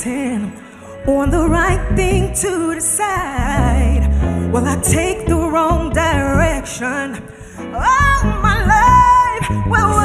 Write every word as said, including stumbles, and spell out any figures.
waiting on the right thing to decide. Will I take the wrong direction? All my life, well,